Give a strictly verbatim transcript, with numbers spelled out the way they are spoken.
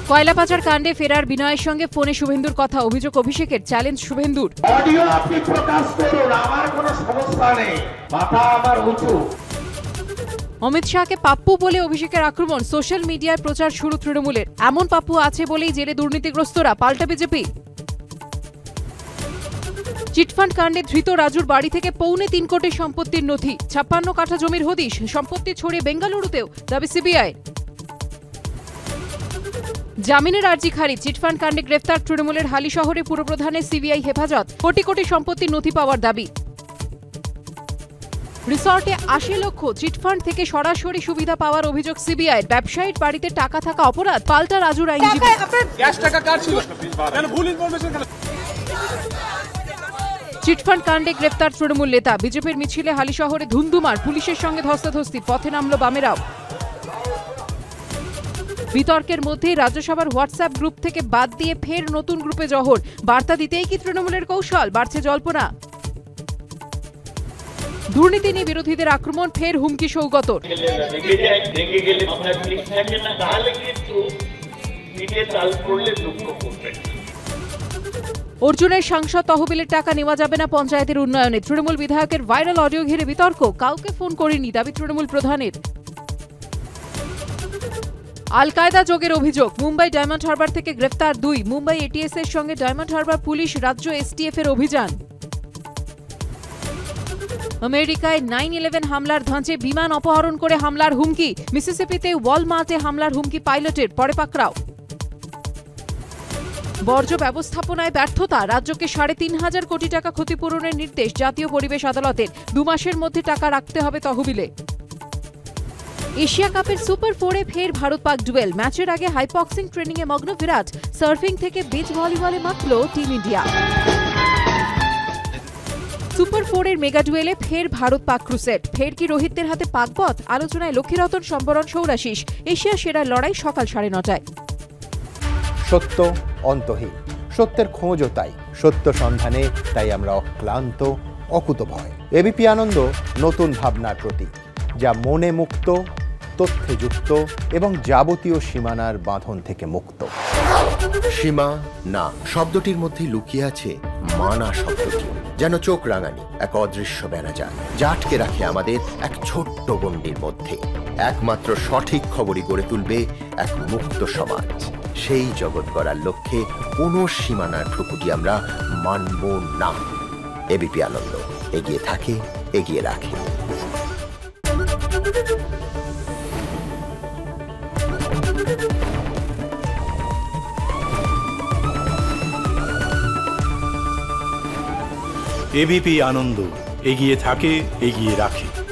কয়লা পাচার কাণ্ডে ফেরার বিনয়ের সঙ্গে ফোনে শুভেন্দুর কথা, অভিযোগ অভিষেকের, চ্যালেঞ্জ শুভেন্দুর। অডিও আপনি প্রকাশ করুন, আমার কোনো সমস্যা নেই, মাথা আমার উঁচু। অমিত শাহকে পাপ্পু বলে অভিষেকের আক্রমণ, সোশ্যাল মিডিয়ায় প্রচার শুরু তৃণমূলের। এমন পাপ্পু আছে বলেই জেলে দুর্নীতিগ্রস্তরা, পাল্টা বিজেপি। চিটফান্ড কাণ্ডে ধৃত রাজুর বাড়ি থেকে পৌনে তিন কোটি সম্পত্তির নথি, ছাপ্পান্ন কাঠা জমির হদিশ, সম্পত্তি ছড়িয়ে বেঙ্গালুরুতেও, দাবি সিবিআই। জামিনের আর্জি খারিজ, চিটফান্ড কাণ্ডে গ্রেফতার তৃণমূলের হালিশহরে পুরপ্রধানের সিবিআই হেফাজত, কোটি কোটি সম্পত্তির নথি পাওয়ার দাবি। রিসর্টে আশি লক্ষ, চিটফান্ড থেকে সরাসরি সুবিধা পাওয়ার অভিযোগ সিবিআই। ব্যবসায়ীর বাড়িতে টাকা থাকা অপরাধ, পাল্টা রাজুর আইনজীবী। চিটফান্ড কাণ্ডে গ্রেফতার তৃণমূল নেতা, বিজেপির মিছিলে হালিশহরে ধুন্ধুমার, পুলিশের সঙ্গে ধস্তাধস্তি, পথে নামল বামেরাও। বিতর্কের মধ্যেই রাজ্যসভার হোয়াটসঅ্যাপ গ্রুপ থেকে বাদ দিয়ে ফের নতুন গ্রুপে জহর, বার্তা দিতেই কি তৃণমূলের কৌশল, বাড়ছে জল্পনা। দুর্নীতি নিয়ে বিরোধীদের আক্রমণ, ফের হুমকি সৌগতর। অর্জুনের সাংসদ তহবিলের টাকা নেওয়া যাবে না পঞ্চায়েতের উন্নয়নে, তৃণমূল বিধায়কের ভাইরাল অডিও ঘিরে বিতর্ক, কাউকে ফোন করেনি, দাবি তৃণমূল প্রধানের। আল কায়দা যোগের অভিযোগ, মুম্বাই ডায়মন্ড হারবার থেকে গ্রেফতার দুই, মুম্বাই এটিএস এর সঙ্গে ডায়মন্ড হারবার পুলিশ, রাজ্য এসটিএফ এর অভিযান। আমেরিকায় নাইন ইলেভেন হামলার ধাঁচে বিমান অপহরণ করে হামলার হুমকি, মিসিসিপিতে ওয়ালমার্টে হামলার হুমকি পাইলটের, পরে পাকড়াও। বর্জ্য ব্যবস্থাপনায় ব্যর্থতা, রাজ্যকে সাড়ে তিন হাজার কোটি টাকা ক্ষতিপূরণের নির্দেশ জাতীয় পরিবেশ আদালতের, দু মাসের মধ্যে টাকা রাখতে হবে তহবিলে। এশিয়া কাপের সুপার ফোরে ফের ভারত পাক ডুয়েল, ম্যাচের আগে হাইপক্সিং ট্রেনিংয়ে মগ্ন বিরাট, সার্ফিং থেকে বিচ ভলিবলে মাতল টিম ইন্ডিয়া। সুপার ফোরের মেগা ডুয়েলে ফের ভারত পাক ক্রুসেড, ফের কি রোহিতদের হাতে পাকপথ, আলোচনায় লক্ষ্মীরতন, সম্বরণ, সৌরাশিস। এশিয়া সেরা লড়াই সকাল সাড়ে নটায়। সত্য অন্তহীন, সত্যের খোঁজও তাই, সত্য সন্ধানে তাই আমরা অক্লান্ত, অকুতভয়। এবিপি আনন্দ নতুন ভাবনার প্রতীক, যা মনে মুক্ত, তথ্যে যুক্ত এবং যাবতীয় সীমানার বাঁধন থেকে মুক্ত। সীমা না শব্দটির মধ্যে লুকিয়ে আছে মানা শব্দটি, যেন চোখ রাঙানি এক অদৃশ্য ব্যানাজার, যা আটকে রাখে আমাদের এক ছোট্ট গণ্ডির মধ্যে। একমাত্র সঠিক খবরই গড়ে তুলবে এক মুক্ত সমাজ। সেই জগৎ গড়ার লক্ষ্যে কোনো সীমানার ঠুকুটি আমরা মানব না। এবিপি আনন্দ, এগিয়ে থাকে, এগিয়ে রাখে। এবিপি আনন্দ, এগিয়ে থাকে, এগিয়ে রাখে।